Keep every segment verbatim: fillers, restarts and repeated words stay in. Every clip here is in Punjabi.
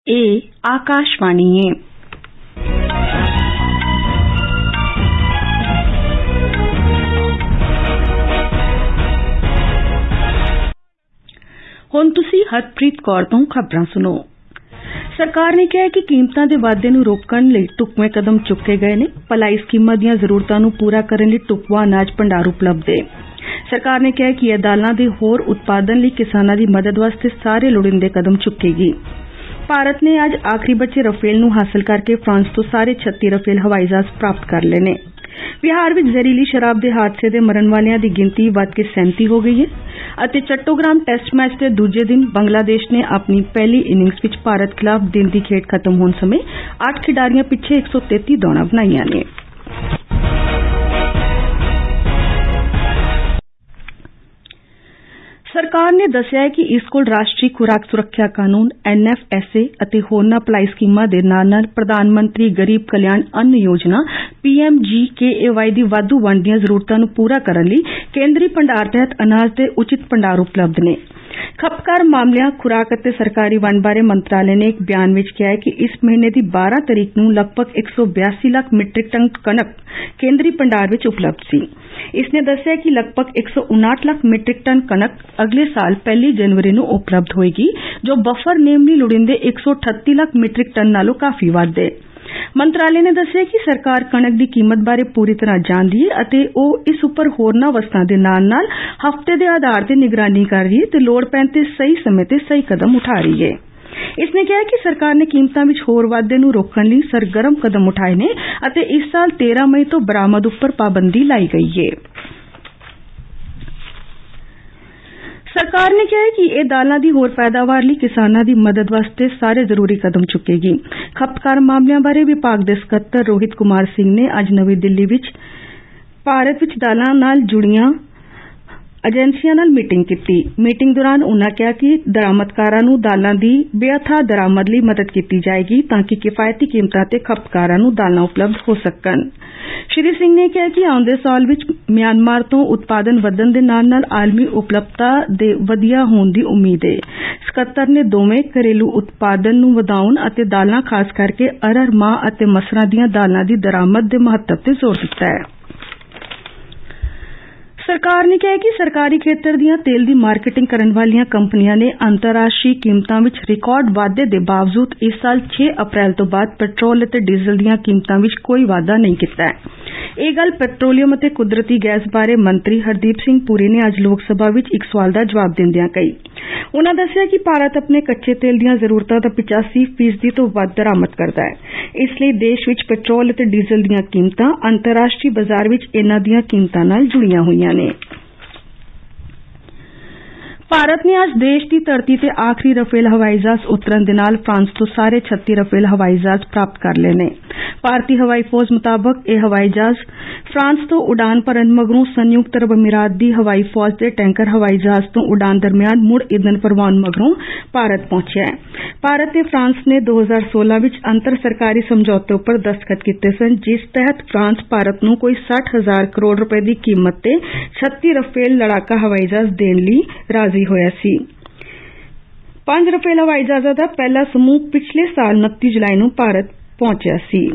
ਇਹ ਆਕਾਸ਼ਵਾਣੀ ਹੈ। ਹੁਣ ਤੁਸੀਂ ਹਰਪ੍ਰੀਤ ਕੌਰ ਤੋਂ ਖਬਰਾਂ ਸੁਣੋ। ਸਰਕਾਰ ਨੇ ਕਿਹਾ ਹੈ ਕਿ ਕੀਮਤਾਂ ਦੇ ਵਾਧੇ ਨੂੰ ਰੋਕਣ ਲਈ ਢੁਕਵੇਂ ਕਦਮ ਚੁੱਕੇ ਗਏ ਨੇ। ਭਲਾਈ ਸਕੀਮਾਂ ਦੀਆਂ ਜ਼ਰੂਰਤਾਂ ਨੂੰ ਪੂਰਾ ਕਰਨ ਲਈ ਢੁਕਵਾਂ ਅਨਾਜ ਭੰਡਾਰ ਉਪਲਬਧ ਹੈ। ਸਰਕਾਰ ਨੇ ਕਿਹਾ ਕਿ ਇਹ ਦਾਲਾਂ ਦੇ ਹੋਰ ਉਤਪਾਦਨ ਲਈ ਕਿਸਾਨਾਂ ਦੀ ਮਦਦ ਵਾਸਤੇ ਸਾਰੇ ਲੋੜੀਂਦੇ ਕਦਮ ਚੁੱਕੇਗੀ। ਭਾਰਤ ਨੇ ਅੱਜ ਆਖਰੀ ਬੱਚੇ ਰਫੇਲ ਨੂੰ ਹਾਸਲ ਕਰਕੇ ਫਰਾਂਸ ਤੋਂ ਸਾਰੇ ਛੱਤੀ ਰਫੇਲ ਹਵਾਈ ਜਹਾਜ਼ ਪ੍ਰਾਪਤ ਕਰ ਲਏ ਨੇ। ਬਿਹਾਰ ਵਿੱਚ ਜ਼ਹਿਰੀਲੀ ਸ਼ਰਾਬ ਦੇ ਹਾਦਸੇ ਦੇ ਮਰਨ ਵਾਲਿਆਂ ਦੀ ਗਿਣਤੀ ਵੱਧ ਕੇ ਸੈਂਤੀ ਹੋ ਗਈ ਹੈ ਅਤੇ ਚੱਟੋਗ੍ਰਾਮ ਟੈਸਟ ਮੈਚ ਦੇ ਦੂਜੇ ਦਿਨ ਬੰਗਲਾਦੇਸ਼ ਨੇ ਆਪਣੀ ਪਹਿਲੀ ਇਨਿੰਗਸ ਵਿੱਚ ਭਾਰਤ ਖਿਲਾਫ ਦਿਨ ਦੀ ਖੇਡ ਖਤਮ ਹੋਣ ਸਮੇਂ ਅੱਠ ਖਿਡਾਰੀਆਂ ਪਿੱਛੇ ਇੱਕ ਸੌ ਤੇਤੀ ਦੌੜਾਂ ਬਣਾਈਆਂ ਨੇ। ਸਰਕਾਰ ਨੇ ਦੱਸਿਆ ਹੈ ਕਿ ਇਸ ਕੋਲ ਰਾਸ਼ਟਰੀ ਖੁਰਾਕ ਸੁਰੱਖਿਆ ਕਾਨੂੰਨ ਐਨ ਐਫ ਐਸ ਏ ਅਤੇ ਹੋਰਨਾਂ ਭਲਾਈ ਸਕੀਮਾਂ ਦੇ ਨਾਲ ਨਾਲ ਪ੍ਰਧਾਨ ਮੰਤਰੀ ਗਰੀਬ ਕਲਿਆਣ ਅੰਨ ਯੋਜਨਾ P M G K A Y ਦੀ ਵਾਧੂ ਵੰਡ ਦੀਆਂ ਜ਼ਰੂਰਤਾਂ ਨੂੰ ਪੂਰਾ ਕਰਨ ਲਈ ਕੇਂਦਰੀ ਭੰਡਾਰ ਤਹਿਤ ਅਨਾਜ ਦੇ ਉਚਿਤ ਭੰਡਾਰ ਉਪਲਬਧ ਨੇ। ਖਪਤਕਾਰ ਮਾਮਲਿਆਂ ਖੁਰਾਕ ਅਤੇ ਸਰਕਾਰੀ ਵੰਡ ਬਾਰੇ ਮੰਤਰਾਲੇ ਨੇ ਇੱਕ ਬਿਆਨ ਵਿੱਚ ਕਿਹਾ ਹੈ ਕਿ ਇਸ ਮਹੀਨੇ ਦੀ ਬਾਰਾਂ ਤਰੀਕ ਨੂੰ ਲਗਭਗ ਇੱਕ ਸੌ ਬਿਆਸੀ ਲੱਖ ਮੀਟ੍ਰਿਕ ਟਨ ਕਣਕ ਕੇਂਦਰੀ ਭੰਡਾਰ ਵਿੱਚ ਉਪਲਬਧ ਸੀ। ਇਸ ਨੇ ਦੱਸਿਆ ਕਿ ਲਗਭਗ ਇੱਕ ਸੌ ਉਨਾਹਠ ਲੱਖ ਮੀਟ੍ਰਿਕ ਟਨ ਕਣਕ ਅਗਲੇ ਸਾਲ ਪਹਿਲੀ ਜਨਵਰੀ ਨੂੰ ਉਪਲਬਧ ਹੋਏਗੀ, ਜੋ ਬਫਰ ਨੇਮ ਲਈ ਲੋੜੀਂਦੇ ਇੱਕ ਸੌ ਅਠੱਤੀ ਲੱਖ ਮੀਟ੍ਰਿਕ ਟਨ ਨਾਲੋਂ ਕਾਫੀ ਵੱਧ ਹੈ। ਮੰਤਰਾਲੇ ਨੇ ਦੱਸਿਆ ਕਿ ਸਰਕਾਰ ਕਣਕ ਦੀ ਕੀਮਤ ਬਾਰੇ ਪੂਰੀ ਤਰ੍ਹਾਂ ਜਾਣਦੀ ਹੈ ਅਤੇ ਉਹ ਇਸ ਉੱਪਰ ਹੋਰਨਾਂ ਵਸਤਾਂ ਦੇ ਨਾਲ ਨਾਲ ਹਫ਼ਤੇ ਦੇ ਆਧਾਰ ਤੇ ਨਿਗਰਾਨੀ ਕਰ ਰਹੀ ਹੈ ਤੇ ਲੋੜ ਪੈਣ ਤੇ ਸਹੀ ਸਮੇਂ ਤੇ ਸਹੀ ਕਦਮ ਉਠਾ ਰਹੀ ਹੈ। ਇਸ ਨੇ ਕਿਹਾ ਕਿ ਸਰਕਾਰ ਨੇ ਕੀਮਤਾਂ ਵਿੱਚ ਹੋਰ ਵਾਧੇ ਨੂੰ ਰੋਕਣ ਲਈ ਸਰਗਰਮ ਕਦਮ ਉਠਾਏ ਨੇ ਅਤੇ ਇਸ ਸਾਲ ਤੇਰਾਂ ਮਈ ਤੋਂ ਬਰਾਮਦ ਉੱਪਰ ਪਾਬੰਦੀ ਲਾਈ ਗਈ ਹੈ। ਸਰਕਾਰ ਨੇ ਕਿਹਾ ਹੈ ਕਿ ਇਹ ਦਾਲਾਂ ਦੀ ਹੋਰ ਪੈਦਾਵਾਰ ਲਈ ਕਿਸਾਨਾਂ ਦੀ ਮਦਦ ਵਾਸਤੇ ਸਾਰੇ ਜ਼ਰੂਰੀ ਕਦਮ ਚੁੱਕੇਗੀ। ਖਪਤਕਾਰ ਮਾਮਲਿਆਂ ਬਾਰੇ ਵਿਭਾਗ ਦੇ ਸਕੱਤਰ ਰੋਹਿਤ ਕੁਮਾਰ ਸਿੰਘ ਨੇ ਅੱਜ ਨਵੀਂ ਦਿੱਲੀ ਵਿੱਚ ਭਾਰਤ ਵਿੱਚ ਦਾਲਾਂ ਨਾਲ ਜੁੜੀਆਂ ਏਜੰਸੀਆਂ ਨਾਲ ਮੀਟਿੰਗ ਕੀਤੀ। ਮੀਟਿੰਗ ਦੌਰਾਨ ਉਨ੍ਹਾਂ ਕਿਹਾ ਕਿ ਦਰਾਮਦਕਾਰਾਂ ਨੂੰ ਦਾਲਾਂ ਦੀ ਬੇਅਥਾ ਦਰਾਮਦ ਲਈ ਮਦਦ ਕੀਤੀ ਜਾਏਗੀ ਤਾਂ ਕਿ ਕਿਫਾਇਤੀ ਕੀਮਤਾਂ ਤੇ ਖਪਤਕਾਰਾਂ ਨੂੰ ਦਾਲਾਂ ਉਪਲਬਧ ਹੋ ਸਕਣ। ਸ਼੍ਰੀ ਸਿੰਘ ਨੇ ਕਿਹਾ ਕਿ ਆਉਂਦੇ ਸਾਲ ਵਿੱਚ ਮਿਆਂਮਾਰ ਤੋਂ ਉਤਪਾਦਨ ਵਧਣ ਦੇ ਨਾਲ ਨਾਲ ਆਲਮੀ ਉਪਲਬਧਤਾ ਦੇ ਵਧੀਆ ਹੋਣ ਦੀ ਉਮੀਦ ਹੈ। ਸਕੱਤਰ ਨੇ ਦੋਵੇਂ ਘਰੇਲੂ ਉਤਪਾਦਨ ਨੂੰ ਵਧਾਉਣ ਅਤੇ ਦਾਲਾਂ ਖਾਸ ਕਰਕੇ ਅਰਹਰ, ਮਾਹ ਅਤੇ ਮਸਰਾਂ ਦੀਆਂ ਦਾਲਾਂ ਦੀ ਦਰਾਮਦ ਦੇ ਮਹੱਤਵ ਤੇ ਜ਼ੋਰ ਦਿੱਤਾ ਹੈ। ਸਰਕਾਰ ਨੇ ਕਿਹਾ ਕਿ ਸਰਕਾਰੀ ਖੇਤਰ ਦੀਆਂ ਤੇਲ ਦੀ ਮਾਰਕੀਟਿੰਗ ਕਰਨ ਵਾਲੀਆਂ ਕੰਪਨੀਆਂ ਨੇ ਅੰਤਰਰਾਸ਼ਟਰੀ ਕੀਮਤਾਂ ਵਿੱਚ ਰਿਕਾਰਡ ਵਾਧੇ ਦੇ ਬਾਵਜੂਦ ਇਸ ਸਾਲ ਛੇ ਅਪ੍ਰੈਲ ਤੋਂ ਬਾਅਦ ਪੈਟਰੋਲ ਅਤੇ ਡੀਜ਼ਲ ਦੀਆਂ ਕੀਮਤਾਂ ਵਿੱਚ ਕੋਈ ਵਾਧਾ ਨਹੀਂ ਕੀਤਾ ਹੈ। ਇਹ ਗੱਲ ਪੈਟਰੋਲੀਅਮ ਅਤੇ ਕੁਦਰਤੀ ਗੈਸ ਬਾਰੇ ਮੰਤਰੀ ਹਰਦੀਪ ਸਿੰਘ ਪੁਰੀ ਨੇ ਅੱਜ ਲੋਕ ਸਭਾ ਵਿੱਚ ਇੱਕ ਸਵਾਲ ਦਾ ਜਵਾਬ ਦਿੰਦਿਆਂ ਕਹੀ। ਉਨ੍ਹਾਂ ਦੱਸਿਆ ਕਿ ਭਾਰਤ ਆਪਣੇ ਕੱਚੇ ਤੇਲ ਦੀਆਂ ਜ਼ਰੂਰਤਾਂ ਦਾ ਪਚਾਸੀ ਫੀਸਦੀ ਤੋਂ ਵੱਧ ਦਰਾਮਦ ਕਰਦਾ ਹੈ। ਇਸ ਲਈ ਦੇਸ਼ ਵਿੱਚ ਪੈਟਰੋਲ ਅਤੇ ਡੀਜ਼ਲ ਦੀਆਂ ਕੀਮਤਾਂ ਅੰਤਰਰਾਸ਼ਟਰੀ ਬਾਜ਼ਾਰ ਵਿੱਚ ਇਨ੍ਹਾਂ ਦੀਆਂ ਕੀਮਤਾਂ ਨਾਲ ਜੁੜੀਆਂ ਹੋਈਆਂ ਨੇ। ਭਾਰਤ ਨੇ ਅੱਜ ਦੇਸ਼ ਦੀ ਧਰਤੀ ਤੇ ਆਖਰੀ ਰਫੇਲ ਹਵਾਈ ਜਹਾਜ਼ ਉਤਰਨ ਦੇ ਨਾਲ ਫਰਾਂਸ ਤੋਂ ਸਾਰੇ ਛੱਤੀ ਰਫੇਲ ਹਵਾਈ ਜਹਾਜ਼ ਪ੍ਰਾਪਤ ਕਰ ਲਏ ਨੇ। ਭਾਰਤੀ ਹਵਾਈ ਫੌਜ ਮੁਤਾਬਕ ਇਹ ਹਵਾਈ ਜਹਾਜ਼ ਫਰਾਂਸ ਤੋਂ ਉਡਾਨ ਭਰਨ ਮਗਰੋਂ ਸੰਯੁਕਤ ਅਰਬ ਅਮੀਰਾਤ ਦੀ ਹਵਾਈ ਫੌਜ ਦੇ ਟੈਂਕਰ ਹਵਾਈ ਜਹਾਜ਼ ਤੋਂ ਉਡਾਨ ਦਰਮਿਆਨ ਮੁੜ ਈਂਧਨ ਭਰਵਾਉਣ ਮਗਰੋਂ ਭਾਰਤ ਪਹੁੰਚਿਆ ਹੈ। ਭਾਰਤ ਤੇ ਫਰਾਂਸ ਨੇ ਦੋ ਹਜ਼ਾਰ ਸੋਲਾਂ ਵਿੱਚ ਅੰਤਰ ਸਰਕਾਰੀ ਸਮਝੌਤੇ ਉੱਪਰ ਦਸਤਖਤ ਕੀਤੇ ਸਨ, ਜਿਸ ਤਹਿਤ ਫਰਾਂਸ ਭਾਰਤ ਨੂੰ ਕੋਈ ਸੱਠ ਹਜ਼ਾਰ ਕਰੋੜ ਰੁਪਏ ਦੀ ਕੀਮਤ ਤੇ ਛੱਤੀ ਰਫੇਲ ਲੜਾਕਾ ਹਵਾਈ ਜਹਾਜ਼ ਦੇਣ ਲਈ ਰਾਜ਼ੀ ਹੋਇਆ ਸੀ। ਪੰਜ ਰਫੇਲ ਹਵਾਈ ਜਹਾਜ਼ਾਂ ਦਾ ਪਹਿਲਾ ਸਮੂਹ ਪਿਛਲੇ ਸਾਲ ਉਨੱਤੀ ਜੁਲਾਈ ਨੂੰ ਭਾਰਤ ਪਹੁੰਚਿਆ ਸੀ।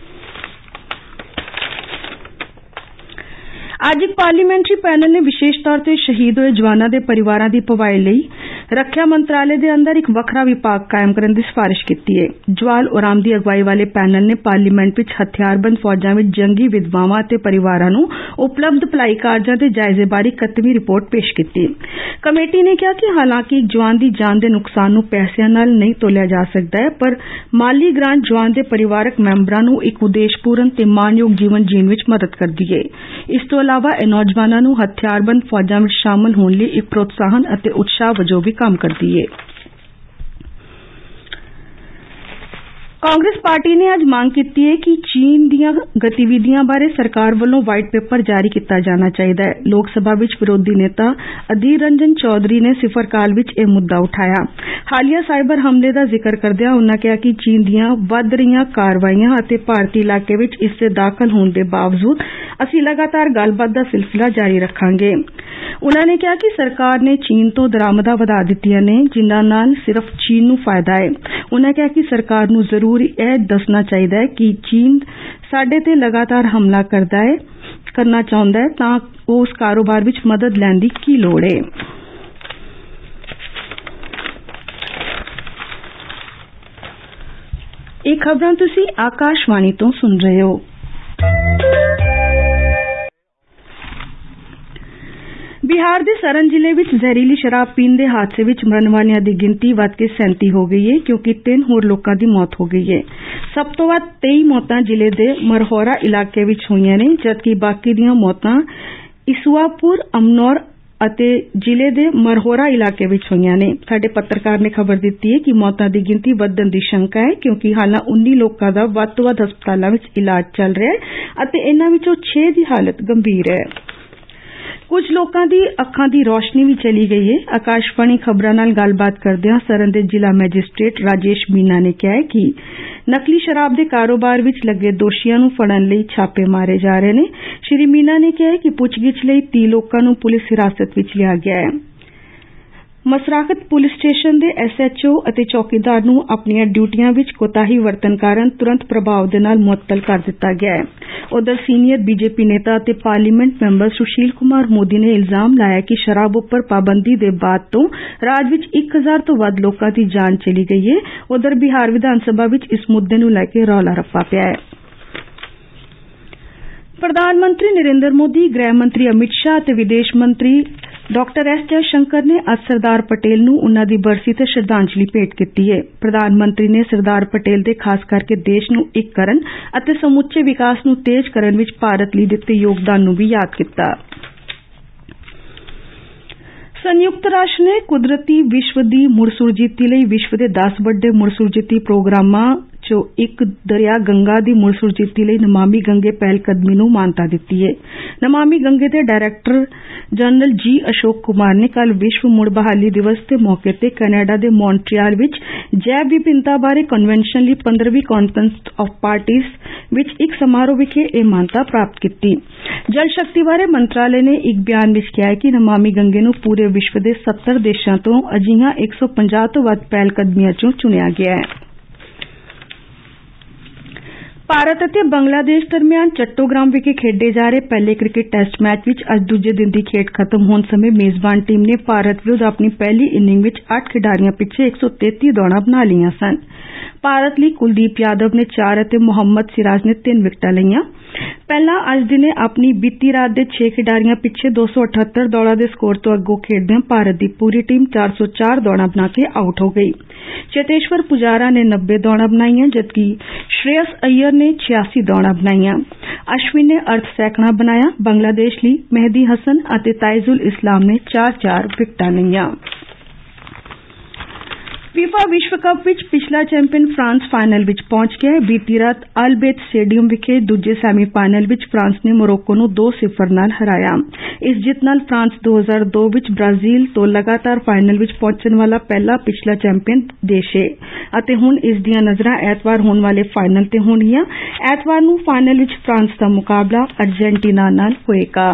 ਅੱਜ ਇੱਕ ਪਾਰਲੀਮੈਂਟਰੀ ਪੈਨਲ ਨੇ ਵਿਸ਼ੇਸ਼ ਤੌਰ ਤੇ ਸ਼ਹੀਦ ਹੋਏ ਜਵਾਨਾਂ ਦੇ ਪਰਿਵਾਰਾਂ ਦੀ ਭਵਾਈ ਲਈ ਰੱਖਿਆ ਮੰਤਰਾਲੇ ਦੇ ਅੰਦਰ ਇੱਕ ਵੱਖਰਾ ਵਿਭਾਗ ਕਾਇਮ ਕਰਨ ਦੀ ਸਿਫਾਰਿਸ਼ ਕੀਤੀ ਹੈ। ਜਵਾਲ ਓਰਾਮ ਦੀ ਅਗਵਾਈ ਵਾਲੇ ਪੈਨਲ ਨੇ ਪਾਰਲੀਮੈਂਟ ਵਿੱਚ ਹਥਿਆਰਬੰਦ ਫੌਜਾਂ ਵਿੱਚ ਜੰਗੀ ਵਿਧਵਾਵਾਂ ਅਤੇ ਪਰਿਵਾਰਾਂ ਨੂੰ ਉਪਲਬਧ ਭਲਾਈ ਕਾਰਜਾਂ ਦੇ ਜਾਇਜ਼ੇ ਬਾਰੇ ਇਕੱਤਵੀਂ ਰਿਪੋਰਟ ਪੇਸ਼ ਕੀਤੀ। ਕਮੇਟੀ ਨੇ ਕਿਹਾ ਕਿ ਹਾਲਾਂਕਿ ਇੱਕ ਜਵਾਨ ਦੀ ਜਾਨ ਦੇ ਨੁਕਸਾਨ ਨੂੰ ਪੈਸਿਆਂ ਨਾਲ ਨਹੀਂ ਤੋਲਿਆ ਜਾ ਸਕਦਾ ਹੈ, ਪਰ ਮਾਲੀ ਗ੍ਰਾਂਟ ਜਵਾਨ ਦੇ ਪਰਿਵਾਰਕ ਮੈਂਬਰਾਂ ਨੂੰ ਇੱਕ ਉਦੇਸ਼ਪੂਰਨ ਤੇ ਮਾਣਯੋਗ ਜੀਵਨ ਜੀਣ ਵਿੱਚ ਮਦਦ ਕਰਦੀ ਹੈ। ਇਸ ਤੋਂ ਇਲਾਵਾ ਇਹ ਨੌਜਵਾਨਾਂ ਨੂੰ ਹਥਿਆਰਬੰਦ ਫੌਜਾਂ ਵਿੱਚ ਸ਼ਾਮਲ ਹੋਣ ਲਈ ਇੱਕ ਪ੍ਰੋਤਸਾਹਨ ਅਤੇ ਉਤਸ਼ਾਹ ਵਜੋਂ ਵੀ ਕੰਮ ਕਰਦੀ ਹੈ। कांग्रेस पार्टी ने अज मांग की है कि चीन ਦੀਆਂ गतिविधियां बारे सरकार ਵੱਲੋਂ वाइट पेपर जारी किया जाना चाहिए। लोक सभा विच विरोधी नेता अधीर रंजन चौधरी ने सिफर काल विच यह मुद्दा उठाया। हालिया साइबर हमले का जिक्र करदਿਆਂ उन्होंने कहा कि चीन ਦੀਆਂ ਵੱਧ ਰਹੀਆਂ ਕਾਰਵਾਈਆਂ ਅਤੇ ਭਾਰਤੀ ਇਲਾਕੇ ਵਿੱਚ ਇਸ ਦੇ ਦਾਖਲ ਹੋਣ ਦੇ ਬਾਵਜੂਦ ਅਸੀਂ ਲਗਾਤਾਰ ਗੱਲਬਾਤ ਦਾ ਸਿਲਸਿਲਾ ਜਾਰੀ ਰੱਖਾਂਗੇ। उन्होंने कहा कि सरकार ने चीन तो दरामदा वधा दित्तियां ने जिन्हां नाल सिर्फ चीन नूं फायदा है। उन्होंने कहा कि सरकार नूं जरूर यह दसना चाहिए है कि चीन साडे ते लगातार हमला करदा है करना चाहुंदा है तां उस कारोबार विच मदद लैण दी की लोड़ है। ਇਹ ਖਬਰਾਂ ਤੁਸੀਂ ਆਕਾਸ਼ਵਾਣੀ ਤੋਂ ਸੁਣ ਰਹੇ ਹੋ। बिहार के सरन जिले में जहरीली शराब पीण के हादसे में मरण वालियां की गिनती वध के सैंती हो गई है क्योंकि तीन होर लोगों की मौत हो गई है। सब तो वध तेई मौतां जिले के मरहौरा इलाके में हुई ने जबकि बाकी दीयां मौतां इसुआपुर अमनौर ਅਤੇ ਜ਼ਿਲ੍ਹੇ ਦੇ ਮਰਹੌਰਾ ਇਲਾਕੇ ਵਿੱਚ ਹੋਈਆਂ ਨੇ। ਸਾਡੇ ਪੱਤਰਕਾਰ ਨੇ ਖਬਰ ਦਿੱਤੀ ਹੈ ਕਿ ਮੌਤਾਂ ਦੀ ਗਿਣਤੀ ਵਧਣ ਦੀ ਸ਼ੰਕਾ ਹੈ ਕਿਉਂਕਿ ਹਾਲਾਂ ਉੱਨੀ ਲੋਕਾਂ ਦਾ ਵੱਧ ਤੋਂ ਵੱਧ ਹਸਪਤਾਲਾਂ ਵਿੱਚ ਇਲਾਜ ਚੱਲ ਰਿਹਾ ਹੈ ਅਤੇ ਇਨ੍ਹਾਂ ਵਿੱਚੋਂ ਛੇ ਦੀ ਹਾਲਤ ਗੰਭੀਰ ਹੈ। कुछ लोगों की अखां की रोशनी भी चली गई है। आकाशवाणी खबरों नाल गलबात करदियां सरन दे जिला मैजिस्ट्रेट राजेश मीना ने कहा है कि नकली शराब के कारोबार विच लगे दोषियों नूं फड़न लई छापे मारे जा रहे हैं। श्री मीना ने कहा है कि पुछगिछ लई तीह लोगों नूं पुलिस हिरासत विच लिया गया है। मसराखत पुलिस स्टेशन के एस एच ओ और चौकीदार नूं अपनियां ड्यूटियां विच कोताही वरतन कारण तुरंत प्रभाव दे नाल मुअत्तल कर दिता गया है। उधर सीनियर बीजेपी नेता और पार्लीमेंट मैंबर सुशील कुमार मोदी ने इल्जाम लाया कि शराब उपर पाबंदी के बाद तो राज विच एक हजार तो वध लोगों की जान चली गई है। उधर बिहार विधानसभा विच इस मुद्दे नूं लैके रौला रप्पा पिया है। प्रधानमंत्री नरेंद्र मोदी, गृह मंत्री अमित शाह और विदेश मंत्री डॉक्टर एस जयशंकर ने अज सरदार पटेल नूं उन्हां दी बरसी ते श्रद्धांजलि भेंट की है। प्रधानमंत्री ने सरदार पटेल दे खास करके देश नूं एक करन अते समुचे विकास नूं तेज करन विच भारत लई दित्ते योगदान नूं भी याद किया। संयुक्त राष्ट्र ने कुदरती विश्व की मुड़ सुरजीती लई विश्व के दस वड्डे मुड़ सुरजीती प्रोग्रामां चो एक दरिया गंगा की मुड़ सुरजीती लई नमामि गंगे पहलकदमी नूं मानता दित्ती है। नमामि गंगे के डायरैक्टर जनरल जी अशोक कुमार ने कल विश्व मुड़ बहाली दिवस के मौके पर कैनेडा के मॉन्ट्रियल विच जैव विभिन्नता बारे कन्वेंशन लई पंद्रहवीं कॉन्फ्रेंस ऑफ पार्टीज विच एक समारोह विखे यह मानता प्राप्त की। जल शक्ति बारे मंत्रालय ने एक बयान विच कहा है कि नमामि गंगे नूं पूरे विश्व के सत्तर देशों तो अजिहियां एक सौ पचास तो वध पहलकदमियां चों चुनिया गया है। भारत और बंगलादेश दरमियान चट्टोग्राम विखे खेडे जा रहे पहले क्रिकेट टेस्ट मैच विच अज दूजे दिन की खेड खत्म होने समय मेजबान टीम ने भारत विरुद्ध अपनी पहली इनिंग विच आठ खिडारियों पिछे एक सौ तेती दौड़ां बना लिया सन। भारत लई कुलदीप यादव ने चार और मोहम्मद सिराज ने तीन विकटां लईआं। पहला अज दिने अपनी बीती रात के छे खिडारियों पिछे दो सौ अठहत्तर दौड़ां के स्कोर तो अगों खेडदिआं भारत की पूरी टीम चार सौ चार दौड़ां बना के आउट हो गई। चेतेश्वर पुजारा ने नब्बे दौड़ां बनाईआं जबकि श्रेयस अय्यर ने छियासी दौड़ां बनाईआं। अश्विन ने अर्ध सैकड़ा बनाया। बांग्लादेश लई मेहदी हसन और ताइजुल इस्लाम ने चार चार विकटां लईआं। फीफा विश्व कप विच पिछला चैंपियन फ्रांस फाइनल विच पहुंच गया। बीती रात अल बेत स्टेडियम विखे दूजे सैमीफाइनल विच फ्रांस ने मोरक्को नूं दो सिफर नाल हराया। इस जित नाल फ्रांस दो हज़ार दो विच ब्राजील तो लगातार फाइनल विच पहुंचण वाला पहला पिछला चैंपियन देश है अते हुण इस दीयां नज़रां ऐतवार होण वाले फाइनल ते होणगीआं। ऐतवार नूं फाइनल विच फ्रांस दा मुकाबला अर्जेंटीना नाल होएगा।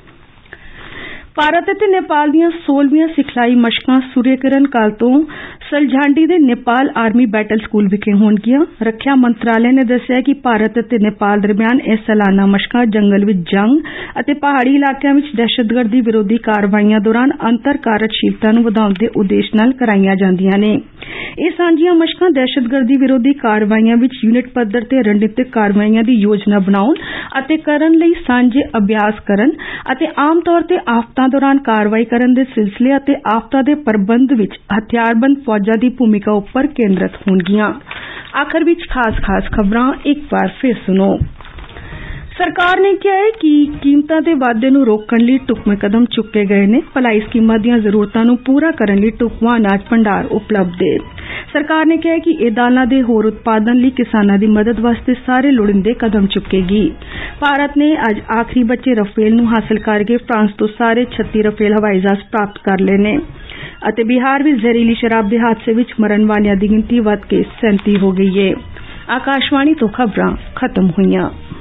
भारत और नेपाल दीयां सोलहवीं सिखलाई मशकां सूर्यकिरण काल तो सलझांडी के नेपाल आर्मी बैटल स्कूल विखे होणगीआं। रक्षा मंत्रालय ने दस्सिआ कि भारत और नेपाल दरमियान यह सालाना मशकां जंगल विच जंग और पहाड़ी इलाकों में दहशतगर्दी विरोधी कार्रवाईयां दौरान अंतर कार्यशीलता नूं वधाउण दे उद्देश नाल कराईआं जांदिआं ने। ਇਹ ਸਾਂਝੀਆਂ ਮਸ਼ਕਾਂ ਦਹਿਸ਼ਤਗਰਦੀ ਵਿਰੋਧੀ ਕਾਰਵਾਈਆਂ ਵਿੱਚ ਯੂਨਿਟ ਪੱਧਰ ਤੇ ਰਣਨੀਤਿਕ ਕਾਰਵਾਈਆਂ ਦੀ ਯੋਜਨਾ ਬਣਾਉਣ ਅਤੇ ਕਰਨ ਲਈ ਸਾਂਝੇ ਅਭਿਆਸ ਕਰਨ ਅਤੇ ਆਮ ਤੌਰ ਤੇ ਆਫਤਾਂ ਦੌਰਾਨ ਕਾਰਵਾਈ ਕਰਨ ਦੇ ਸਿਲਸਿਲੇ ਅਤੇ ਆਫਤਾਂ ਦੇ ਪ੍ਰਬੰਧ ਵਿੱਚ ਹਥਿਆਰਬੰਦ ਫੌਜਾਂ ਦੀ ਭੂਮਿਕਾ ਉੱਪਰ ਕੇਂਦਰਿਤ ਹੋਣਗੀਆਂ। ਆਖਰ ਵਿੱਚ ਖਾਸ ਖਾਸ ਖਬਰਾਂ ਇੱਕ ਵਾਰ ਫਿਰ ਸੁਣੋ। सरकार ने कहा है कि कीमतां दे वाधे नूं रोकण लई ढुकवें कदम चुके गए ने। भलाई स्कीमां दीयां जरूरतां नूं पूरा करन लई ढुकवां अनाज भंडार उपलब्ध है। ਸਰਕਾਰ ਨੇ ਕਿਹਾ ਕਿ ਇਹ ਦਾਲਾਂ ਦੇ ਹੋਰ ਉਤਪਾਦਨ ਲਈ ਕਿਸਾਨਾਂ ਦੀ ਮਦਦ ਵਾਸਤੇ ਸਾਰੇ ਲੋੜੀਂਦੇ ਕਦਮ ਚੁੱਕੇਗੀ। ਭਾਰਤ ਨੇ ਅੱਜ ਆਖਰੀ ਬੱਚੇ ਰਫੇਲ ਨੂੰ ਹਾਸਲ ਕਰਕੇ ਫਰਾਂਸ ਤੋਂ ਸਾਰੇ ਛੱਤੀ ਰਫੇਲ ਹਵਾਈ ਜਹਾਜ਼ ਪ੍ਰਾਪਤ ਕਰ ਲਏ ਨੇ ਅਤੇ ਬਿਹਾਰ ਵਿੱਚ ਜ਼ਹਿਰੀਲੀ ਸ਼ਰਾਬ ਦੇ ਹਾਦਸੇ ਵਿੱਚ ਮਰਨ ਵਾਲਿਆਂ ਦੀ ਗਿਣਤੀ ਵੱਧ ਕੇ ਸੈਂਤੀ ਹੋ ਗਈ ਹੈ। ਆਕਾਸ਼ਵਾਣੀ ਤੋਂ ਖਬਰਾਂ ਖਤਮ ਹੋਈਆਂ।